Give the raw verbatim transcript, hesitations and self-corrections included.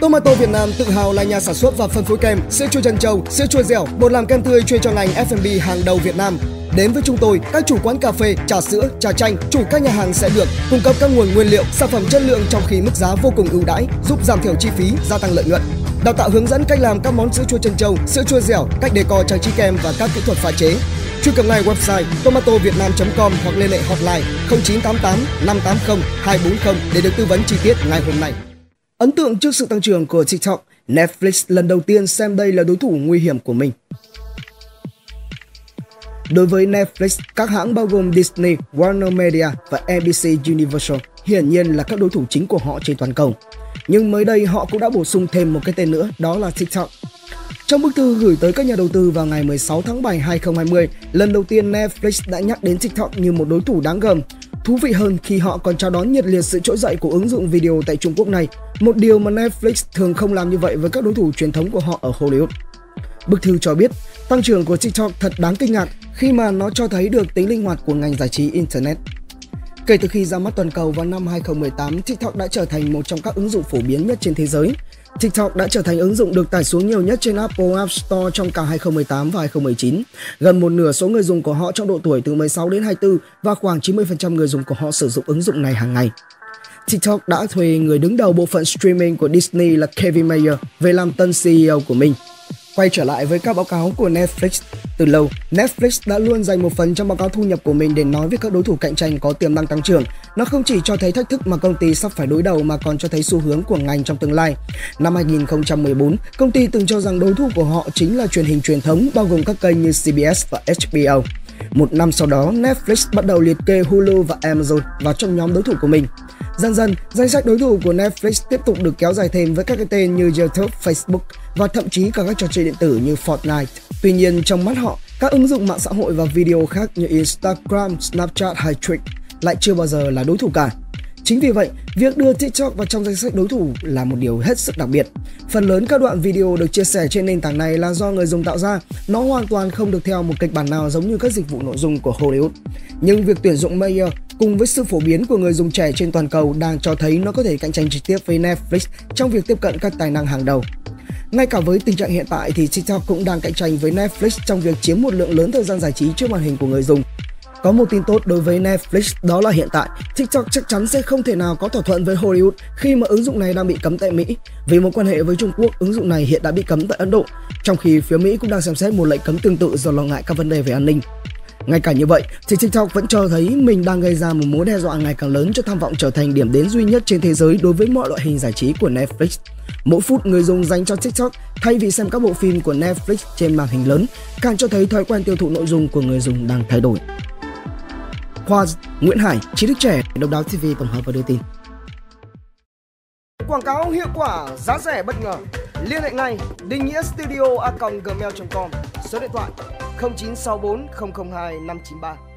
Tomato Việt Nam tự hào là nhà sản xuất và phân phối kem, sữa chua trân châu, sữa chua dẻo, bột làm kem tươi chuyên cho ngành ép and bê hàng đầu Việt Nam. Đến với chúng tôi, các chủ quán cà phê, trà sữa, trà chanh, chủ các nhà hàng sẽ được cung cấp các nguồn nguyên liệu, sản phẩm chất lượng trong khi mức giá vô cùng ưu đãi, giúp giảm thiểu chi phí, gia tăng lợi nhuận. Đào tạo hướng dẫn cách làm các món sữa chua trân châu, sữa chua dẻo, cách decor trang trí kem và các kỹ thuật pha chế. Truy cập ngay website tomato vietnam chấm com hoặc liên hệ hotline không chín tám tám năm tám không hai bốn không để được tư vấn chi tiết ngay hôm nay. Ấn tượng trước sự tăng trưởng của TikTok, Netflix lần đầu tiên xem đây là đối thủ nguy hiểm của mình. Đối với Netflix, các hãng bao gồm Disney, Warner Media và en bê xê Universal hiển nhiên là các đối thủ chính của họ trên toàn cầu. Nhưng mới đây họ cũng đã bổ sung thêm một cái tên nữa, đó là TikTok. Trong bức thư gửi tới các nhà đầu tư vào ngày mười sáu tháng bảy năm hai nghìn không trăm hai mươi, lần đầu tiên Netflix đã nhắc đến TikTok như một đối thủ đáng gờm. Thú vị hơn khi họ còn chào đón nhiệt liệt sự trỗi dậy của ứng dụng video tại Trung Quốc này, một điều mà Netflix thường không làm như vậy với các đối thủ truyền thống của họ ở Hollywood. Bức thư cho biết, tăng trưởng của TikTok thật đáng kinh ngạc khi mà nó cho thấy được tính linh hoạt của ngành giải trí Internet. Kể từ khi ra mắt toàn cầu vào năm hai nghìn không trăm mười tám, TikTok đã trở thành một trong các ứng dụng phổ biến nhất trên thế giới. TikTok đã trở thành ứng dụng được tải xuống nhiều nhất trên Apple App Store trong cả hai nghìn không trăm mười tám và hai nghìn không trăm mười chín. Gần một nửa số người dùng của họ trong độ tuổi từ mười sáu đến hai mươi tư và khoảng chín mươi phần trăm người dùng của họ sử dụng ứng dụng này hàng ngày. TikTok đã thuê người đứng đầu bộ phận streaming của Disney là Kevin Mayer về làm tân xê e ô của mình. Quay trở lại với các báo cáo của Netflix, từ lâu, Netflix đã luôn dành một phần trong báo cáo thu nhập của mình để nói với các đối thủ cạnh tranh có tiềm năng tăng trưởng. Nó không chỉ cho thấy thách thức mà công ty sắp phải đối đầu mà còn cho thấy xu hướng của ngành trong tương lai. Năm hai nghìn không trăm mười bốn, công ty từng cho rằng đối thủ của họ chính là truyền hình truyền thống bao gồm các kênh như xê bê ét và hát bê ô. Một năm sau đó, Netflix bắt đầu liệt kê Hulu và Amazon vào trong nhóm đối thủ của mình. Dần dần, danh sách đối thủ của Netflix tiếp tục được kéo dài thêm với các cái tên như YouTube, Facebook và thậm chí cả các trò chơi điện tử như Fortnite. Tuy nhiên, trong mắt họ, các ứng dụng mạng xã hội và video khác như Instagram, Snapchat hay Twitch lại chưa bao giờ là đối thủ cả. Chính vì vậy, việc đưa TikTok vào trong danh sách đối thủ là một điều hết sức đặc biệt. Phần lớn các đoạn video được chia sẻ trên nền tảng này là do người dùng tạo ra, nó hoàn toàn không được theo một kịch bản nào giống như các dịch vụ nội dung của Hollywood. Nhưng việc tuyển dụng Mayer cùng với sự phổ biến của người dùng trẻ trên toàn cầu đang cho thấy nó có thể cạnh tranh trực tiếp với Netflix trong việc tiếp cận các tài năng hàng đầu. Ngay cả với tình trạng hiện tại thì TikTok cũng đang cạnh tranh với Netflix trong việc chiếm một lượng lớn thời gian giải trí trước màn hình của người dùng. Có một tin tốt đối với Netflix, đó là hiện tại TikTok chắc chắn sẽ không thể nào có thỏa thuận với Hollywood khi mà ứng dụng này đang bị cấm tại Mỹ. Vì mối quan hệ với Trung Quốc, ứng dụng này hiện đã bị cấm tại Ấn Độ, trong khi phía Mỹ cũng đang xem xét một lệnh cấm tương tự do lo ngại các vấn đề về an ninh. Ngay cả như vậy, thì TikTok vẫn cho thấy mình đang gây ra một mối đe dọa ngày càng lớn cho tham vọng trở thành điểm đến duy nhất trên thế giới đối với mọi loại hình giải trí của Netflix. Mỗi phút người dùng dành cho TikTok thay vì xem các bộ phim của Netflix trên màn hình lớn càng cho thấy thói quen tiêu thụ nội dung của người dùng đang thay đổi. Khoa, Nguyễn Hải, Trí thức trẻ, Độc đáo ti vi tổng hợp và đưa tin. Quảng cáo hiệu quả, giá rẻ bất ngờ. Liên hệ ngay định nghĩa studio a còng gmail chấm com, số điện thoại không chín sáu bốn không không hai năm chín ba.